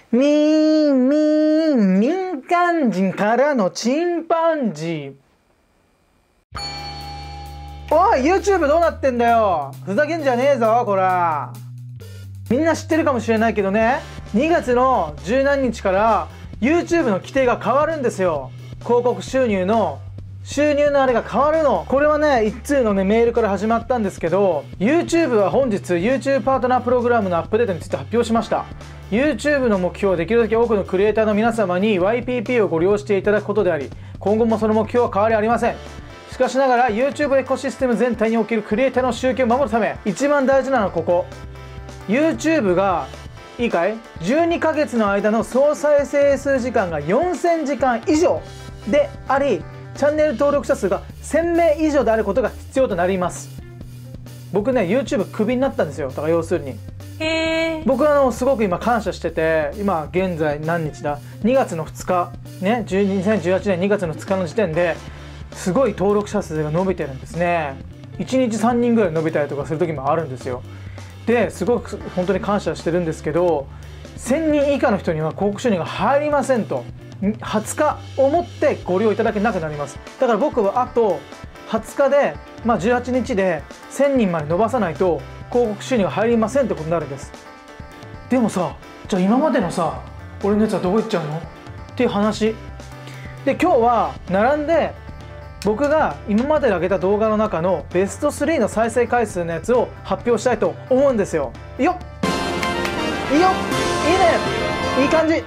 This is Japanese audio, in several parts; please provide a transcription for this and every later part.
民間人からのチンパンジー。おい YouTube どうなってんだよ、ふざけんじゃねえぞこら。みんな知ってるかもしれないけどね、2月の十何日から YouTube の規定が変わるんですよ。広告収入のあれが変わるの。これはね一通のねメールから始まったんですけど、 YouTube は本日 YouTube パートナープログラムのアップデートについて発表しました。 YouTube の目標はできるだけ多くのクリエイターの皆様に YPP をご利用していただくことであり、今後もその目標は変わりありません。しかしながら YouTube エコシステム全体におけるクリエイターの集計を守るため、一番大事なのはここ。 YouTube がいいかい、12ヶ月の間の総再生数時間が4000時間以上であり、チャンネル登録者数が1000名以上であることが必要となります。僕ね YouTube クビになったんですよ。だから要するに僕はすごく今感謝してて、今現在何日だ、2月の2日ね、2018年2月の2日の時点ですごい登録者数が伸びてるんですね。1日3人ぐらい伸びたりとかする時もあるんですよ。ですごく本当に感謝してるんですけど、1000人以下の人には広告収入が入りませんと20日をもってご利用いただけなくなります。だから僕はあと20日で、18日で1000人まで伸ばさないと広告収入が入りませんってことになるんです。でもさ、じゃあ今までのさ俺のやつはどこ行っちゃうのっていう話で、今日は並んで僕が今まで上げた動画の中のベスト3の再生回数のやつを発表したいと思うんですよ。いいよいいよ、いいね、いい感じ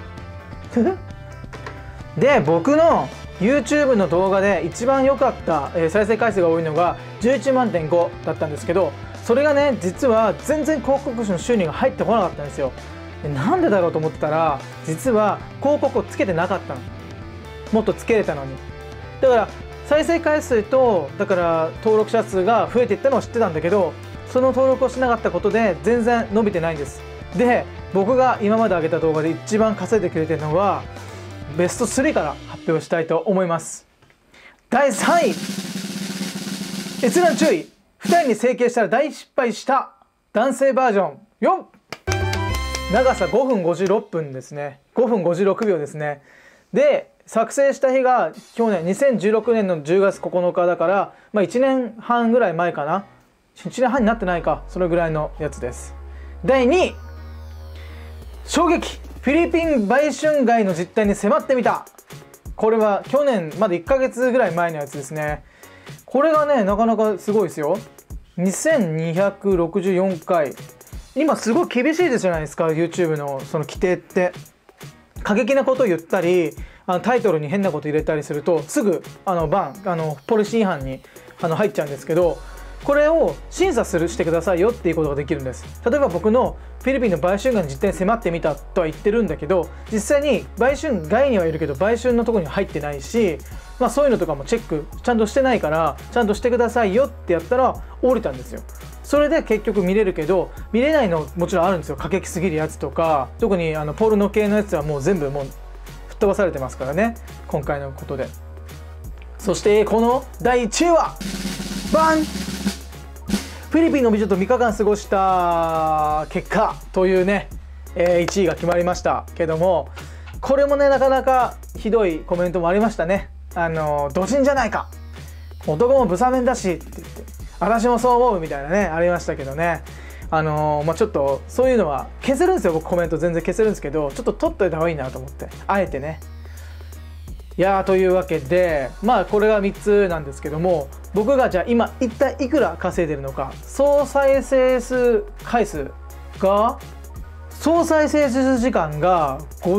で、僕の YouTube の動画で一番良かった、再生回数が多いのが11万点5だったんですけど、それがね実は全然広告の収入が入ってこなかったんですよ。でなんでだろうと思ったら、実は広告をつけてなかったの。もっとつけれたのに。だから再生回数とだから登録者数が増えていったのは知ってたんだけど、その登録をしなかったことで全然伸びてないんです。で僕が今まで上げた動画で一番稼いでくれてるのはベスト3から発表したいと思います。第3位、閲覧注意、2人に整形したら大失敗した男性バージョン4、長さ5分56分ですね、5分56秒ですね。で作成した日が去年2016年の10月9日だから、1年半ぐらい前かな。1年半になってないか、それぐらいのやつです。第2位、衝撃、フィリピン売春街の実態に迫ってみた。これは去年まだ1ヶ月ぐらい前のやつですね。これがねなかなかすごいですよ。2264回。今すごい厳しいですじゃないですか YouTube のその規定って。過激なことを言ったりタイトルに変なこと入れたりするとすぐバンポリシー違反に入っちゃうんですけど、これを審査してくださいよっていうことができるんです。例えば僕のフィリピンの売春街の実態に迫ってみたとは言ってるんだけど、実際に売春街にはいるけど売春のところには入ってないし、そういうのとかもチェックちゃんとしてないからちゃんとしてくださいよってやったら降りたんですよ。それで結局見れるけど、見れないのもちろんあるんですよ。過激すぎるやつとか、特にポルノ系のやつはもう全部もう吹っ飛ばされてますからね、今回のことで。そしてこの第1位はバン、フィリピンの美女と3日間過ごした結果というね、1位が決まりましたけども、これもねなかなかひどいコメントもありましたね。ドジンじゃないか、男もブサメンだしって言って、私もそう思うみたいなねありましたけどね。ちょっとそういうのは消せるんですよ。僕コメント全然消せるんですけど、ちょっと取っといた方がいいなと思ってあえてね。いやー、というわけでこれが3つなんですけども、僕がじゃあ今一体いくら稼いでるのか。総再生数回数が、総再生数時間が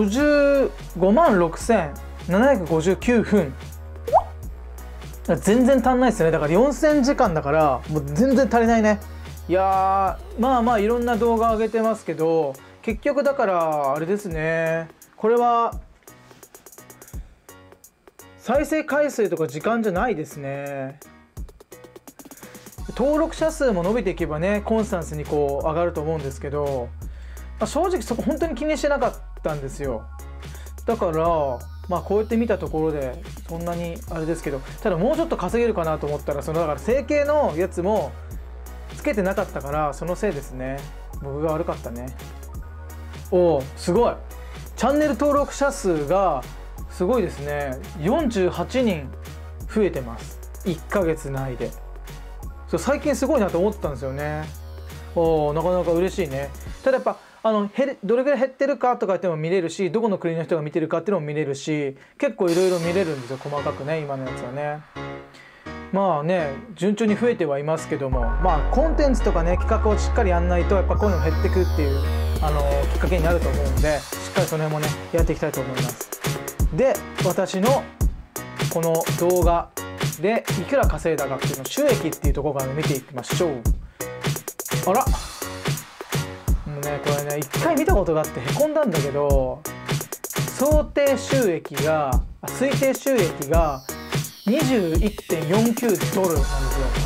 55万6759分。全然足んないですね。だから4000時間だからもう全然足りないね。いやー、いろんな動画上げてますけど、結局だからあれですね、これは再生回数とか時間じゃないですね。登録者数も伸びていけばねコンスタンスにこう上がると思うんですけど、正直そこ本当に気にしてなかったんですよ。だからこうやって見たところでそんなにあれですけど、ただもうちょっと稼げるかなと思ったら、だから整形のやつもつけてなかったから、そのせいですね。僕が悪かったね。おお、すごい、チチャンネル登録者数がすごいですね。48人増えてます。1ヶ月内で。そう、最近すごいなと思ったんですよね。なかなか嬉しいね。ただやっぱどれぐらい減ってるかとかっても見れるし、どこの国の人が見てるかっていうのも見れるし、結構いろいろ見れるんですよ、細かくね、今のやつはね。まあね、順調に増えてはいますけども、まあコンテンツとかね、企画をしっかりやんないとやっぱこういうの減ってくっていうきっかけになると思うんで、しっかりその辺もねやっていきたいと思います。で、私のこの動画でいくら稼いだかっていうの、収益っていうところから見ていきましょう。あら、もうね、これね一回見たことがあってへこんだんだけど、推定収益が21.49 ドルなんですよ。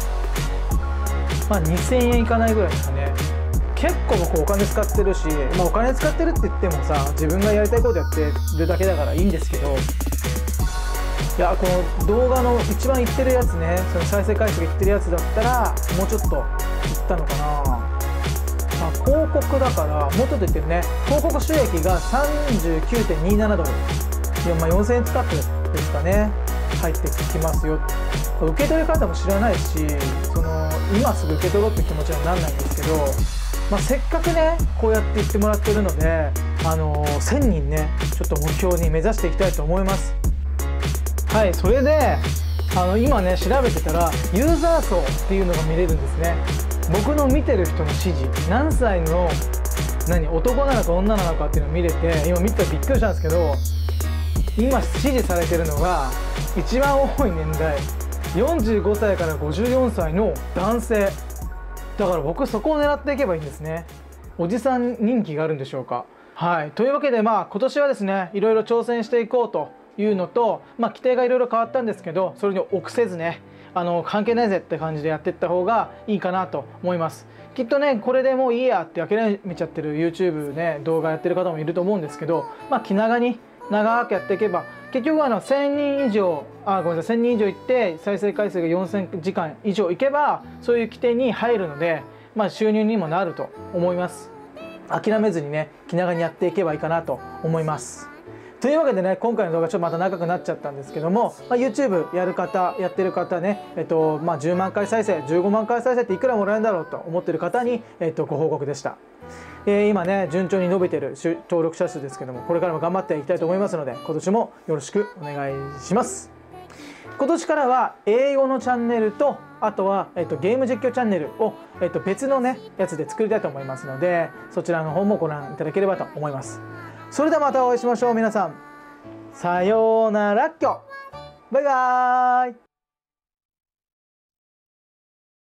まあ2000円いかないぐらいですかね。結構僕お金使ってるし、まあお金使ってるって言ってもさ、自分がやりたいことやってるだけだからいいんですけど、いや、この動画の一番いってるやつね、その再生回数がいってるやつだったらもうちょっといったのかな。まあ、広告だからもうちょっといってるね。広告収益が 39.27 ドル、まあ、4000円近くですかね、入ってきますよ。受け取り方も知らないし、今すぐ受け取ろうって気持ちにはなんないんですけど、まあ、せっかくねこうやって言ってもらってるので、1000人ねちょっと目標に目指していきたいと思います。はい、それで今ね調べてたらユーザー層っていうのが見れるんですね。僕の見てる人の支持、何歳の男なのか女なのかっていうのを見れて、今見てたらびっくりしたんですけど、今支持されてるのが一番多い年代、45歳から54歳の男性だから、僕そこを狙っていけばいいんですね。おじさん人気があるんでしょうか。はい、というわけで、まあ今年はですねいろいろ挑戦していこうというのと、まあ規定がいろいろ変わったんですけど、それに臆せずね関係ないぜって感じでやっていった方がいいかなと思います。きっとねこれでもういいやって諦めちゃってる YouTube ね動画やってる方もいると思うんですけど、まあ気長に長くやっていけば、結局1000人以上1000人以上いって再生回数が4000時間以上いけばそういう規定に入るので、まあ収入にもなると思います。諦めずにね気長にやっていけばいいかなと思います。というわけでね、今回の動画ちょっとまた長くなっちゃったんですけども、YouTube やってる方ね、まあ、10万回再生15万回再生っていくらもらえるんだろうと思ってる方に、ご報告でした。今ね順調に伸びてる登録者数ですけども、これからも頑張っていきたいと思いますので、今年もよろしくお願いします。今年からは英語のチャンネルと、あとは、ゲーム実況チャンネルを、別のねやつで作りたいと思いますので、そちらの方もご覧いただければと思います。それではまたお会いしましょう。皆さんさようならっきょ、バイバーイ。